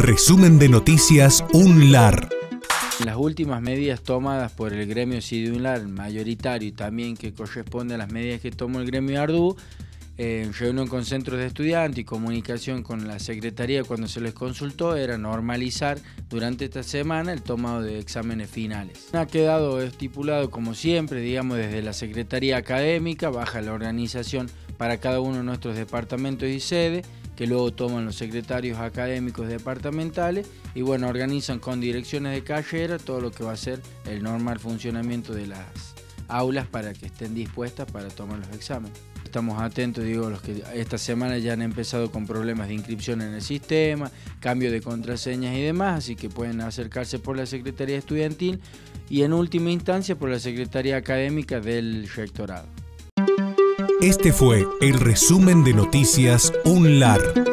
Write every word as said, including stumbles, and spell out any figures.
Resumen de noticias UNLAR. Las últimas medidas tomadas por el gremio SIDUNLAR mayoritario y también que corresponde a las medidas que tomó el gremio ARDU, eh, en reunión con centros de estudiantes y comunicación con la Secretaría cuando se les consultó, era normalizar durante esta semana el tomado de exámenes finales. Ha quedado estipulado como siempre, digamos desde la Secretaría Académica, baja la organización para cada uno de nuestros departamentos y sedes, que luego toman los secretarios académicos departamentales y bueno, organizan con direcciones de carrera todo lo que va a ser el normal funcionamiento de las aulas para que estén dispuestas para tomar los exámenes. Estamos atentos, digo, los que esta semana ya han empezado con problemas de inscripción en el sistema, cambio de contraseñas y demás, así que pueden acercarse por la Secretaría Estudiantil y en última instancia por la Secretaría Académica del Rectorado. Este fue el resumen de noticias UNLAR.